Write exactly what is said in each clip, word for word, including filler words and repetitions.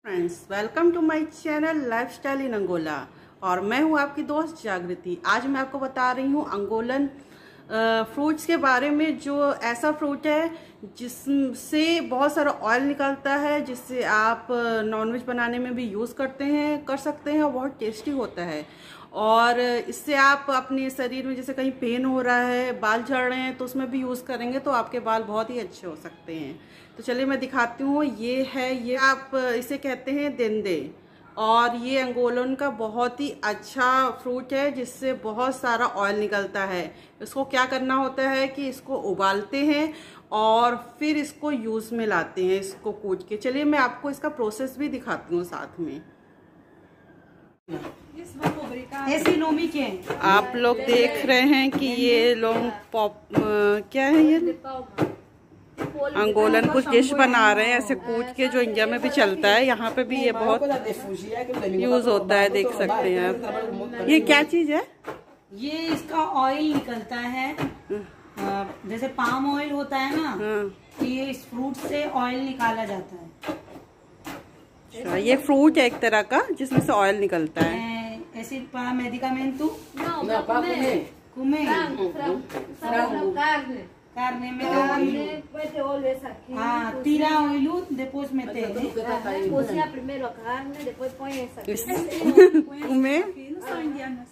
Friends, welcome to my channel lifestyle in Angola और मैं हूं आपकी दोस्त जागृति। आज मैं आपको बता रही हूं अंगोलन फ्रूट्स के बारे में, जो ऐसा फ्रूट है जिससे बहुत सारा ऑयल निकलता है, जिससे आप नॉनवेज बनाने में भी यूज़ करते हैं कर सकते हैं और बहुत टेस्टी होता है। और इससे आप अपने शरीर में जैसे कहीं पेन हो रहा है, बाल झड़ रहे हैं, तो उसमें भी यूज़ करेंगे तो आपके बाल बहुत ही अच्छे हो सकते हैं। तो चलिए मैं दिखाती हूँ। ये है, ये आप इसे कहते हैं देंदे, और ये अंगोलन का बहुत ही अच्छा फ्रूट है जिससे बहुत सारा ऑयल निकलता है। इसको क्या करना होता है कि इसको उबालते हैं और फिर इसको यूज़ में लाते हैं, इसको कूट के। चलिए मैं आपको इसका प्रोसेस भी दिखाती हूँ साथ में। आप लोग देख रहे हैं कि ये लोग पॉप क्या है, ये अंगोलन कुछ डिश बना रहे हैं ऐसे कूट के, जो इंडिया में भी चलता है। यहाँ पे भी ये बहुत यूज होता है, देख सकते हैं आप। ये क्या चीज है? ये इसका ऑयल निकलता है, जैसे पाम ऑयल होता है ना, तो ये इस फ्रूट से ऑयल निकाला जाता है। अच्छा, ये फ्रूट है एक तरह का जिसमें से ऑयल निकलता है। ऐसे para medicamento no para comer comer frango frango carne carne me carne depois te olhas aqui ah tira o óleo depois mete cozinha primeiro a carne depois põe essa aqui comer não são indianos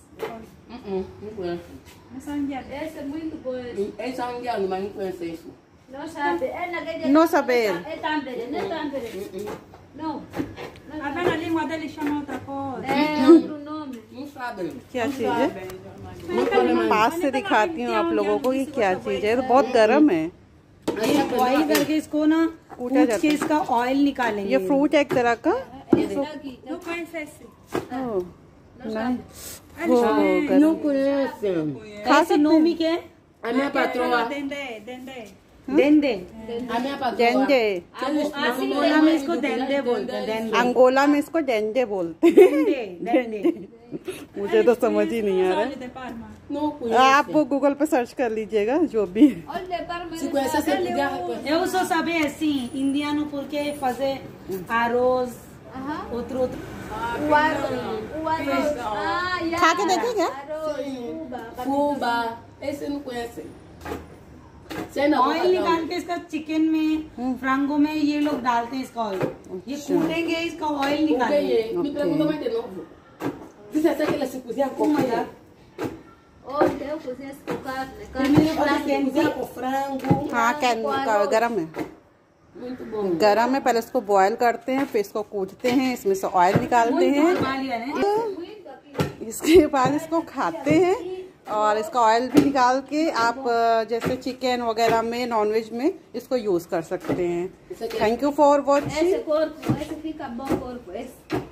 não são indianos esse é muito bom eles são indianos mas não conhecem isso não sabe é naquele não saber é também não é também não até na língua deles chama outra coisa é outro nome não sabem क्या चीज है? मैं पास से दिखाती हूँ आप लोगों को ये क्या चीज है। तो बहुत गर्म है। बॉईल करके इसको ना कूट के इसका ऑयल निकालेंगे। ये फ्रूट है एक तरह का। não conhece esse ओह, नहीं। não conhecem खा सकते नोमी के a minha patroa dendê dendê देंदे a minha patroa डेंडे, अंगोला में इसको देंदे बोलते हैं। देंदे अंगोला में इसको डेंडे बोलते हैं। देंदे देंदे मुझे तो समझ ही नहीं आ रहा de Parma não conhecem आप वो गूगल पे सर्च कर लीजिएगा जो भी। olha para se conhece você podia reconhecer eu só saber assim indiano porque fazer arroz outro outro o arroz o arroz ah yeah खा के देखेंगे? arroz fubá esse não conhecem você não oil निकाल के इसका chicken में फ्रांगो में ये लोग डालते हैं इसका ऑयल। ये कूटेंगे, इसका ऑयल निकालेंगे। me pergunta mais de novo você acha que ela se cozinha com olha eu cozinho com carne primeiro carne você cozinha com frango हाँ, कैन गरम है, muito bom गरम है। पहले इसको बॉयल करते हैं, फिर इसको कूटते हैं, इसमें से ऑयल निकालते हैं। इसके बाद इसको खाते हैं और इसका ऑयल भी निकाल के आप जैसे चिकन वगैरह में, नॉनवेज में इसको यूज कर सकते हैं। Thank you for watching. esse corpo esse fica bom corpo esse